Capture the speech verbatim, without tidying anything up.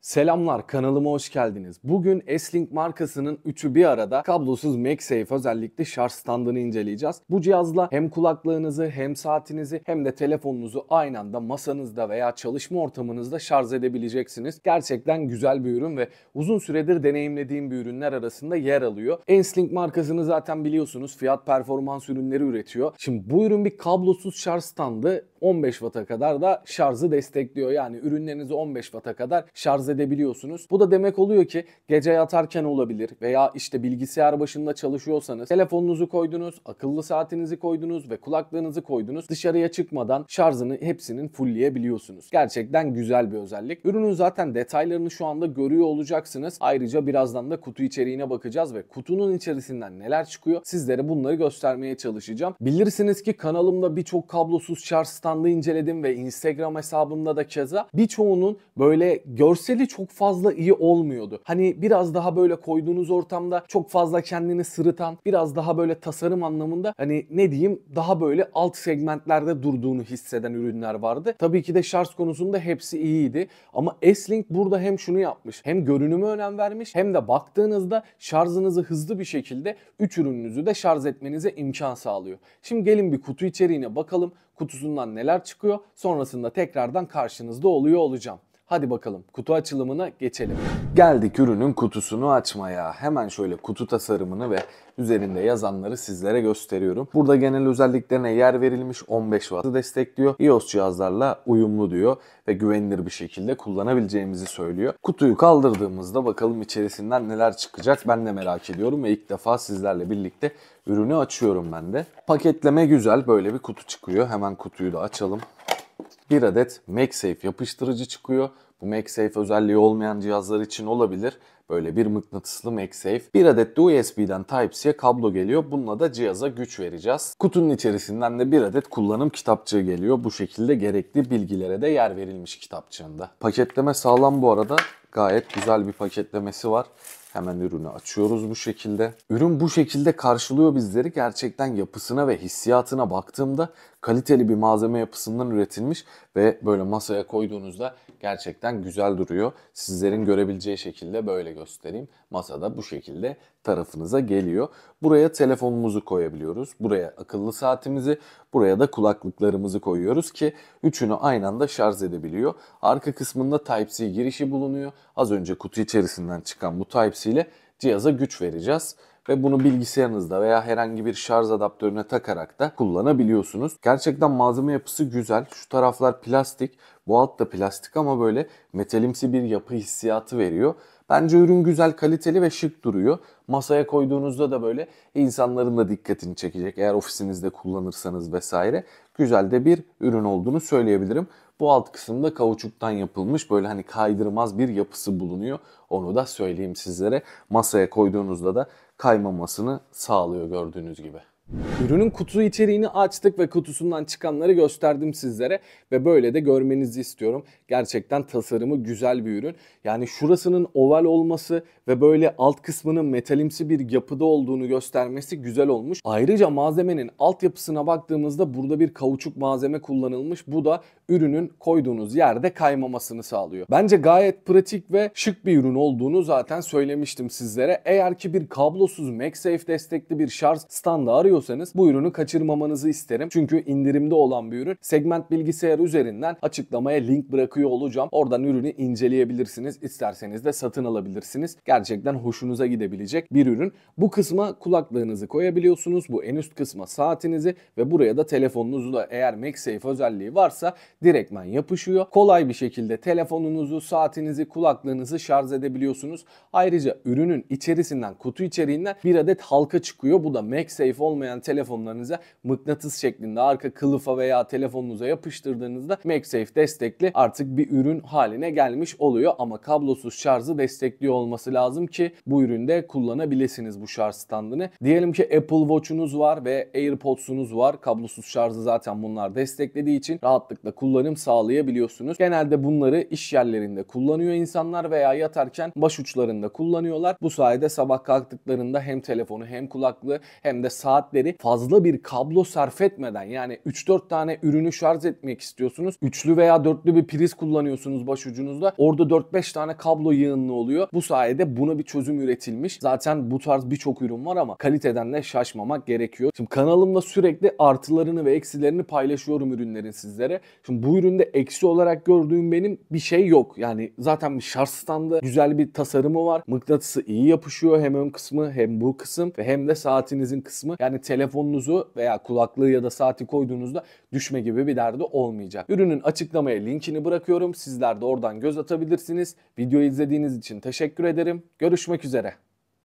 Selamlar, kanalıma hoş geldiniz. Bugün S-Link markasının üçü bir arada kablosuz MagSafe özellikle şarj standını inceleyeceğiz. Bu cihazla hem kulaklığınızı hem saatinizi hem de telefonunuzu aynı anda masanızda veya çalışma ortamınızda şarj edebileceksiniz. Gerçekten güzel bir ürün ve uzun süredir deneyimlediğim bir ürünler arasında yer alıyor. S-Link markasını zaten biliyorsunuz, fiyat performans ürünleri üretiyor. Şimdi bu ürün bir kablosuz şarj standı, on beş watt'a kadar da şarjı destekliyor. Yani ürünlerinizi on beş watt'a kadar şarj edebiliyorsunuz. Bu da demek oluyor ki gece yatarken olabilir veya işte bilgisayar başında çalışıyorsanız telefonunuzu koydunuz, akıllı saatinizi koydunuz ve kulaklığınızı koydunuz. Dışarıya çıkmadan şarjını hepsinin fullleyebiliyorsunuz. Gerçekten güzel bir özellik. Ürünün zaten detaylarını şu anda görüyor olacaksınız. Ayrıca birazdan da kutu içeriğine bakacağız ve kutunun içerisinden neler çıkıyor sizlere bunları göstermeye çalışacağım. Bilirsiniz ki kanalımda birçok kablosuz şarj standı inceledim ve Instagram hesabımda da keza birçoğunun böyle görseli çok fazla iyi olmuyordu. Hani biraz daha böyle koyduğunuz ortamda çok fazla kendini sırıtan, biraz daha böyle tasarım anlamında hani ne diyeyim daha böyle alt segmentlerde durduğunu hisseden ürünler vardı. Tabii ki de şarj konusunda hepsi iyiydi ama S-Link burada hem şunu yapmış, hem görünüme önem vermiş hem de baktığınızda şarjınızı hızlı bir şekilde üç ürününüzü de şarj etmenize imkan sağlıyor. Şimdi gelin bir kutu içeriğine bakalım. Kutusundan neler çıkıyor? Sonrasında tekrardan karşınızda oluyor olacağım. Hadi bakalım kutu açılımına geçelim. Geldik ürünün kutusunu açmaya. Hemen şöyle kutu tasarımını ve üzerinde yazanları sizlere gösteriyorum. Burada genel özelliklerine yer verilmiş, on beş watt'ı destekliyor. iOS cihazlarla uyumlu diyor ve güvenilir bir şekilde kullanabileceğimizi söylüyor. Kutuyu kaldırdığımızda bakalım içerisinden neler çıkacak ben de merak ediyorum ve ilk defa sizlerle birlikte ürünü açıyorum ben de. Paketleme güzel, böyle bir kutu çıkıyor. Hemen kutuyu da açalım. Bir adet MagSafe yapıştırıcı çıkıyor. Bu MagSafe özelliği olmayan cihazlar için olabilir. Böyle bir mıknatıslı MagSafe. Bir adet de U S B'den Type-C'ye kablo geliyor. Bununla da cihaza güç vereceğiz. Kutunun içerisinden de bir adet kullanım kitapçığı geliyor. Bu şekilde gerekli bilgilere de yer verilmiş kitapçığında. Paketleme sağlam bu arada. Gayet güzel bir paketlemesi var. Hemen ürünü açıyoruz bu şekilde. Ürün bu şekilde karşılıyor bizleri. Gerçekten yapısına ve hissiyatına baktığımda kaliteli bir malzeme yapısından üretilmiş ve böyle masaya koyduğunuzda gerçekten güzel duruyor. Sizlerin görebileceği şekilde böyle göstereyim. Masada bu şekilde tarafınıza geliyor. Buraya telefonumuzu koyabiliyoruz. Buraya akıllı saatimizi, buraya da kulaklıklarımızı koyuyoruz ki üçünü aynı anda şarj edebiliyor. Arka kısmında Type-C girişi bulunuyor. Az önce kutu içerisinden çıkan bu Type-C ile cihaza güç vereceğiz. Ve bunu bilgisayarınızda veya herhangi bir şarj adaptörüne takarak da kullanabiliyorsunuz. Gerçekten malzeme yapısı güzel. Şu taraflar plastik, bu alt da plastik ama böyle metalimsi bir yapı hissiyatı veriyor. Bence ürün güzel, kaliteli ve şık duruyor. Masaya koyduğunuzda da böyle insanların da dikkatini çekecek. Eğer ofisinizde kullanırsanız vesaire güzel de bir ürün olduğunu söyleyebilirim. Bu alt kısımda kauçuktan yapılmış böyle hani kaydırmaz bir yapısı bulunuyor. Onu da söyleyeyim sizlere. Masaya koyduğunuzda da kaymamasını sağlıyor gördüğünüz gibi. Ürünün kutu içeriğini açtık ve kutusundan çıkanları gösterdim sizlere ve böyle de görmenizi istiyorum. Gerçekten tasarımı güzel bir ürün. Yani şurasının oval olması ve böyle alt kısmının metalimsi bir yapıda olduğunu göstermesi güzel olmuş. Ayrıca malzemenin altyapısına baktığımızda burada bir kauçuk malzeme kullanılmış. Bu da ürünün koyduğunuz yerde kaymamasını sağlıyor. Bence gayet pratik ve şık bir ürün olduğunu zaten söylemiştim sizlere. Eğer ki bir kablosuz MagSafe destekli bir şarj standı arıyorsanız bu ürünü kaçırmamanızı isterim. Çünkü indirimde olan bir ürün. Segment bilgisayar üzerinden açıklamaya link bırakıyor olacağım. Oradan ürünü inceleyebilirsiniz. İsterseniz de satın alabilirsiniz. Gerçekten hoşunuza gidebilecek bir ürün. Bu kısma kulaklığınızı koyabiliyorsunuz. Bu en üst kısma saatinizi ve buraya da telefonunuzu da eğer MagSafe özelliği varsa direktmen yapışıyor. Kolay bir şekilde telefonunuzu, saatinizi, kulaklığınızı şarj edebiliyorsunuz. Ayrıca ürünün içerisinden, kutu içeriğinden bir adet halka çıkıyor. Bu da MagSafe olmayan telefonlarınıza mıknatıs şeklinde arka kılıfa veya telefonunuza yapıştırdığınızda MagSafe destekli artık bir ürün haline gelmiş oluyor. Ama kablosuz şarjı destekliyor olması lazım ki bu üründe kullanabilirsiniz bu şarj standını. Diyelim ki Apple Watch'unuz var ve AirPods'unuz var. Kablosuz şarjı zaten bunlar desteklediği için rahatlıkla kullanım sağlayabiliyorsunuz. Genelde bunları iş yerlerinde kullanıyor insanlar veya yatarken başuçlarında kullanıyorlar. Bu sayede sabah kalktıklarında hem telefonu hem kulaklığı hem de saat saatleri fazla bir kablo sarf etmeden, yani üç dört tane ürünü şarj etmek istiyorsunuz. Üçlü veya dörtlü bir priz kullanıyorsunuz başucunuzda. Orada dört beş tane kablo yığınlı oluyor. Bu sayede buna bir çözüm üretilmiş. Zaten bu tarz birçok ürün var ama kaliteden de şaşmamak gerekiyor. Şimdi kanalımda sürekli artılarını ve eksilerini paylaşıyorum ürünlerin sizlere. Şimdi bu üründe eksi olarak gördüğüm benim bir şey yok. Yani zaten bir şarj standı, güzel bir tasarımı var. Mıknatısı iyi yapışıyor. Hem ön kısmı hem bu kısım ve hem de saatinizin kısmı. Yani telefonunuzu veya kulaklığı ya da saati koyduğunuzda düşme gibi bir derdi olmayacak. Ürünün açıklamaya linkini bırakıyorum. Sizler de oradan göz atabilirsiniz. Videoyu izlediğiniz için teşekkür ederim. Görüşmek üzere.